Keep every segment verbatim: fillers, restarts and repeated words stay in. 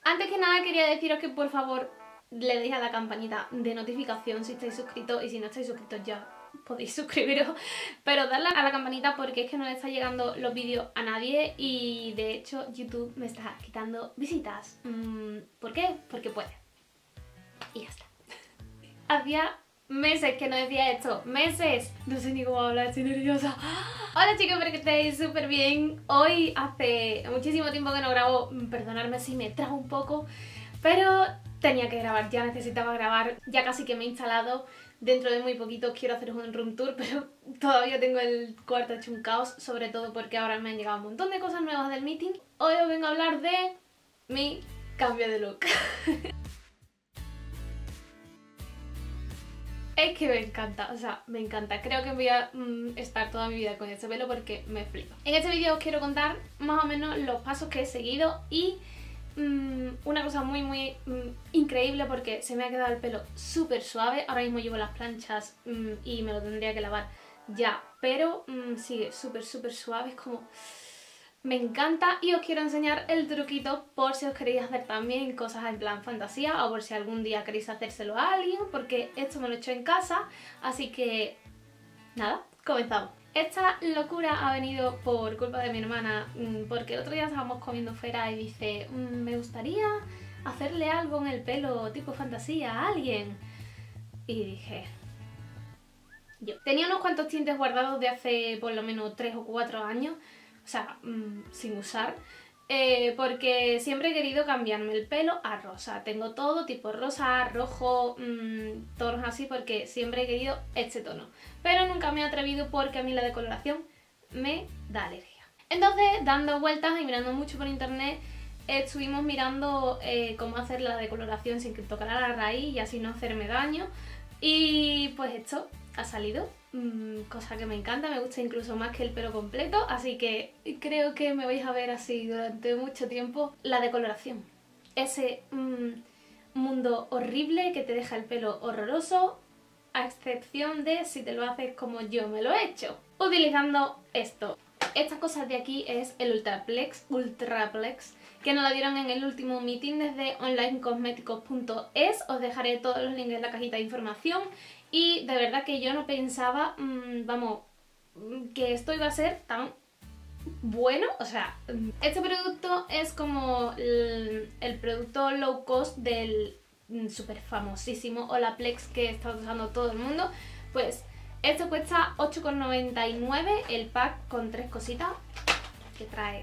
Antes que nada quería deciros que por favor le deis a la campanita de notificación si estáis suscritos, y si no estáis suscritos ya podéis suscribiros, pero darle a la campanita porque es que no le está llegando los vídeos a nadie y de hecho YouTube me está quitando visitas. ¿Por qué? Porque puede. Y ya está. Hacía meses que no decía esto, meses. No sé ni cómo hablar, estoy nerviosa. Hola chicos, espero que estéis súper bien. Hoy hace muchísimo tiempo que no grabo, perdonadme si me trago un poco, pero tenía que grabar, ya necesitaba grabar, ya casi que me he instalado. Dentro de muy poquito quiero haceros un room tour, pero todavía tengo el cuarto hecho un caos, sobre todo porque ahora me han llegado un montón de cosas nuevas del meeting. Hoy os vengo a hablar de mi cambio de look. Es que me encanta, o sea, me encanta. Creo que voy a mm, estar toda mi vida con este pelo porque me flipa. En este vídeo os quiero contar más o menos los pasos que he seguido y mmm, una cosa muy muy mmm, increíble porque se me ha quedado el pelo súper suave. Ahora mismo llevo las planchas mmm, y me lo tendría que lavar ya, pero mmm, sigue súper súper suave, es como... Me encanta y os quiero enseñar el truquito por si os queréis hacer también cosas en plan fantasía o por si algún día queréis hacérselo a alguien, porque esto me lo he hecho en casa, así que nada, comenzamos. Esta locura ha venido por culpa de mi hermana, porque el otro día estábamos comiendo fuera y dice, me gustaría hacerle algo en el pelo tipo fantasía a alguien. Y dije... yo tenía unos cuantos tintes guardados de hace por lo menos tres o cuatro años, o sea, mmm, sin usar, eh, porque siempre he querido cambiarme el pelo a rosa. Tengo todo tipo rosa, rojo, mmm, tonos así, porque siempre he querido este tono. Pero nunca me he atrevido porque a mí la decoloración me da alergia. Entonces, dando vueltas y mirando mucho por internet, estuvimos mirando eh, cómo hacer la decoloración sin que tocara la raíz y así no hacerme daño. Y pues esto ha salido, mmm, cosa que me encanta, me gusta incluso más que el pelo completo, así que creo que me vais a ver así durante mucho tiempo. La decoloración, ese mmm, mundo horrible que te deja el pelo horroroso, a excepción de si te lo haces como yo me lo he hecho, utilizando esto. Estas cosas de aquí es el Ultraplex, Ultraplex, que nos la dieron en el último meeting desde online cosméticos punto es. Os dejaré todos los links en la cajita de información. Y de verdad que yo no pensaba, mmm, vamos, que esto iba a ser tan bueno. O sea, este producto es como el, el producto low cost del súper famosísimo Olaplex que está usando todo el mundo. Pues esto cuesta ocho con noventa y nueve el pack con tres cositas que trae.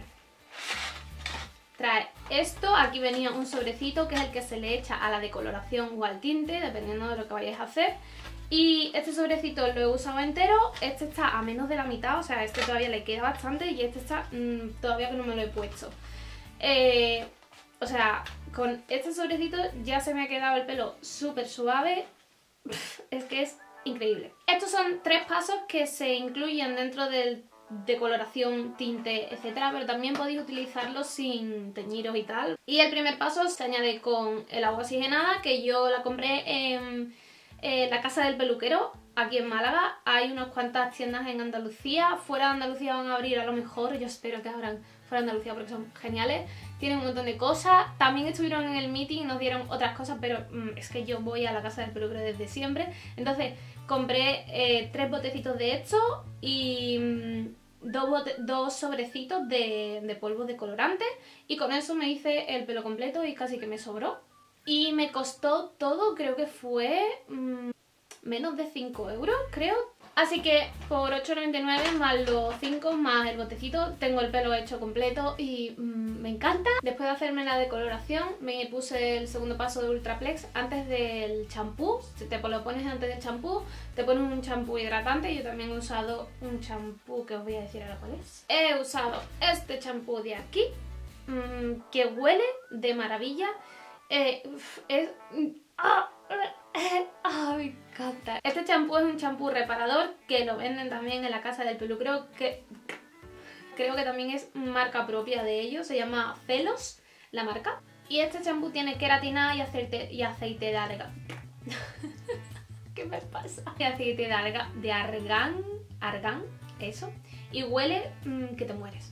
Trae esto, aquí venía un sobrecito que es el que se le echa a la decoloración o al tinte, dependiendo de lo que vayáis a hacer. Y este sobrecito lo he usado entero, este está a menos de la mitad, o sea, este todavía le queda bastante y este está mmm, todavía que no me lo he puesto. Eh, o sea, con este sobrecito ya se me ha quedado el pelo súper suave, es que es increíble. Estos son tres pasos que se incluyen dentro del decoloración, tinte, etcétera, pero también podéis utilizarlo sin teñiros y tal. Y el primer paso se añade con el agua oxigenada, que yo la compré en eh, la casa del peluquero, aquí en Málaga. Hay unas cuantas tiendas en Andalucía, fuera de Andalucía van a abrir a lo mejor, yo espero que abran fuera de Andalucía porque son geniales, tienen un montón de cosas. También estuvieron en el meeting y nos dieron otras cosas, pero mmm, es que yo voy a la casa del peluquero desde siempre, entonces compré eh, tres botecitos de esto y mmm, dos, dos sobrecitos de, de polvo de colorante, y con eso me hice el pelo completo y casi que me sobró. Y me costó todo, creo que fue mmm, menos de cinco euros, creo. Así que por ocho con noventa y nueve más los cinco más el botecito tengo el pelo hecho completo y mmm, me encanta. Después de hacerme la decoloración me puse el segundo paso de Ultraplex antes del champú. Si te lo pones antes del champú, te pones un champú hidratante. Yo también he usado un champú que os voy a decir ahora cuál es. He usado este champú de aquí, mmm, que huele de maravilla. Eh, es... ¡ah! ¡Ah, me encanta! Este champú es un champú reparador que lo venden también en la casa del peluquero, que creo que también es marca propia de ellos, se llama Celos, la marca. Y este champú tiene queratina y aceite, y aceite de argán. ¿Qué me pasa? Y aceite de, arga, de argán, argán, eso. Y huele mmm, que te mueres.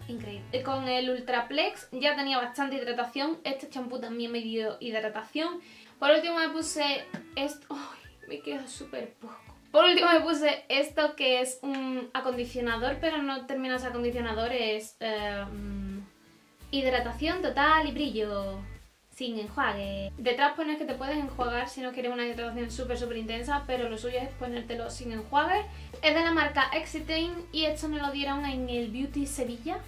increíble. Con el Ultraplex ya tenía bastante hidratación, este champú también me dio hidratación. Por último me puse esto, ¡ay! Me queda súper poco. Por último me puse esto que es un acondicionador, pero no termina de ser acondicionador, es eh, hidratación total y brillo. Sin enjuague. Detrás pones que te puedes enjuagar si no quieres una hidratación súper súper intensa, pero lo suyo es ponértelo sin enjuague. Es de la marca Exitain y esto me lo dieron en el Beauty Sevilla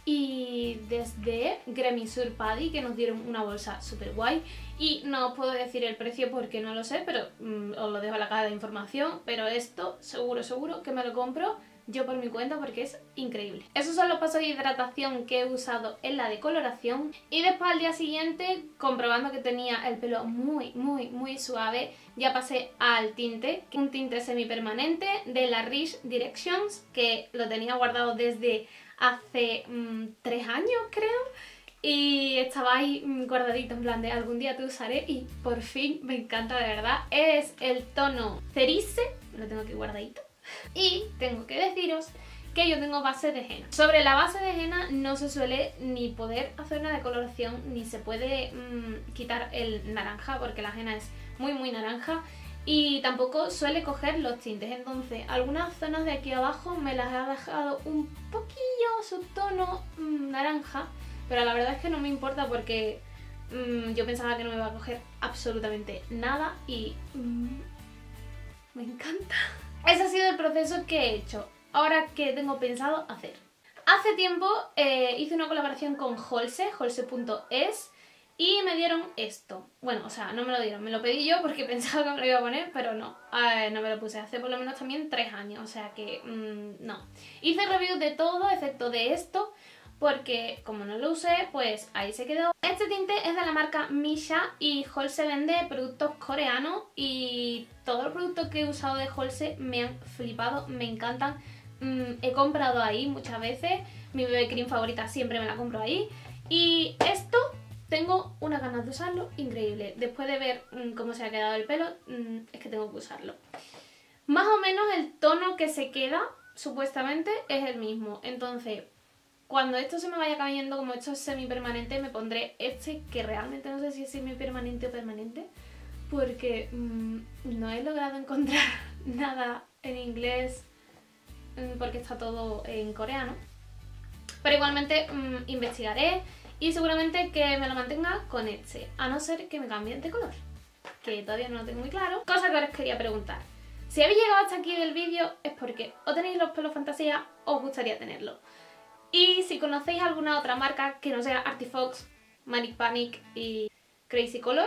y desde Gremisur Paddy, que nos dieron una bolsa súper guay. Y no os puedo decir el precio porque no lo sé, pero mmm, os lo dejo en la caja de información. Pero esto seguro seguro que me lo compro yo por mi cuenta porque es increíble. Esos son los pasos de hidratación que he usado en la decoloración. Y después al día siguiente, comprobando que tenía el pelo muy muy muy suave, ya pasé al tinte, un tinte semipermanente de la Riche Directions, que lo tenía guardado desde hace mmm, tres años creo. Y estaba ahí guardadito en plan de algún día te usaré y por fin me encanta de verdad. Es el tono Cerise, lo tengo aquí guardadito. Y tengo que deciros que yo tengo base de henna. Sobre la base de henna no se suele ni poder hacer una decoloración ni se puede mmm, quitar el naranja porque la henna es muy muy naranja y tampoco suele coger los tintes. Entonces algunas zonas de aquí abajo me las ha dejado un poquillo subtono mmm, naranja, pero la verdad es que no me importa porque mmm, yo pensaba que no me iba a coger absolutamente nada y mmm, me encanta. Ese ha sido el proceso que he hecho. Ahora, ¿qué tengo pensado hacer? Hace tiempo eh, hice una colaboración con Holse, holse punto es, y me dieron esto. Bueno, o sea, no me lo dieron, me lo pedí yo porque pensaba que me lo iba a poner, pero no, eh, no me lo puse. Hace por lo menos también tres años, o sea que mmm, no. Hice review de todo, excepto de esto, porque como no lo usé, pues ahí se quedó. Este tinte es de la marca Misha y Holse vende productos coreanos y todos los productos que he usado de Holse me han flipado, me encantan. Mm, he comprado ahí muchas veces, mi B B cream favorita siempre me la compro ahí y esto tengo unas ganas de usarlo increíble. Después de ver mm, cómo se ha quedado el pelo, mm, es que tengo que usarlo. Más o menos el tono que se queda, supuestamente, es el mismo, entonces cuando esto se me vaya cayendo, como esto es semipermanente, me pondré este, que realmente no sé si es semipermanente o permanente, porque mmm, no he logrado encontrar nada en inglés, mmm, porque está todo en coreano. Pero igualmente mmm, investigaré y seguramente que me lo mantenga con este, a no ser que me cambien de color, que todavía no lo tengo muy claro. Cosa que os quería preguntar. Si habéis llegado hasta aquí del vídeo es porque o tenéis los pelos fantasía o os gustaría tenerlo. Y si conocéis alguna otra marca que no sea Artifox, Manic Panic y Crazy Color,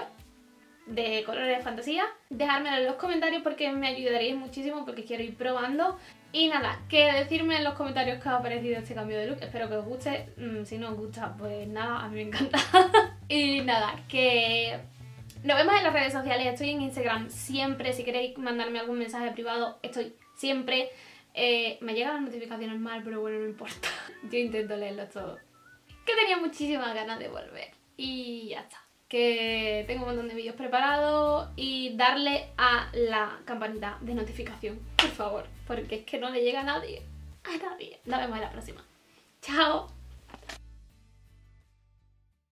de colores de fantasía, dejármelo en los comentarios porque me ayudaréis muchísimo porque quiero ir probando. Y nada, que decirme en los comentarios qué os ha parecido este cambio de look, espero que os guste, si no os gusta pues nada, a mí me encanta. Y nada, que nos vemos en las redes sociales, estoy en Instagram siempre, si queréis mandarme algún mensaje privado, estoy siempre. Eh, me llegan las notificaciones mal, pero bueno, no importa. Yo intento leerlos todos. Que tenía muchísimas ganas de volver. Y ya está. Que tengo un montón de vídeos preparados. Y darle a la campanita de notificación, por favor. Porque es que no le llega a nadie. A nadie. Nos vemos en la próxima. Chao.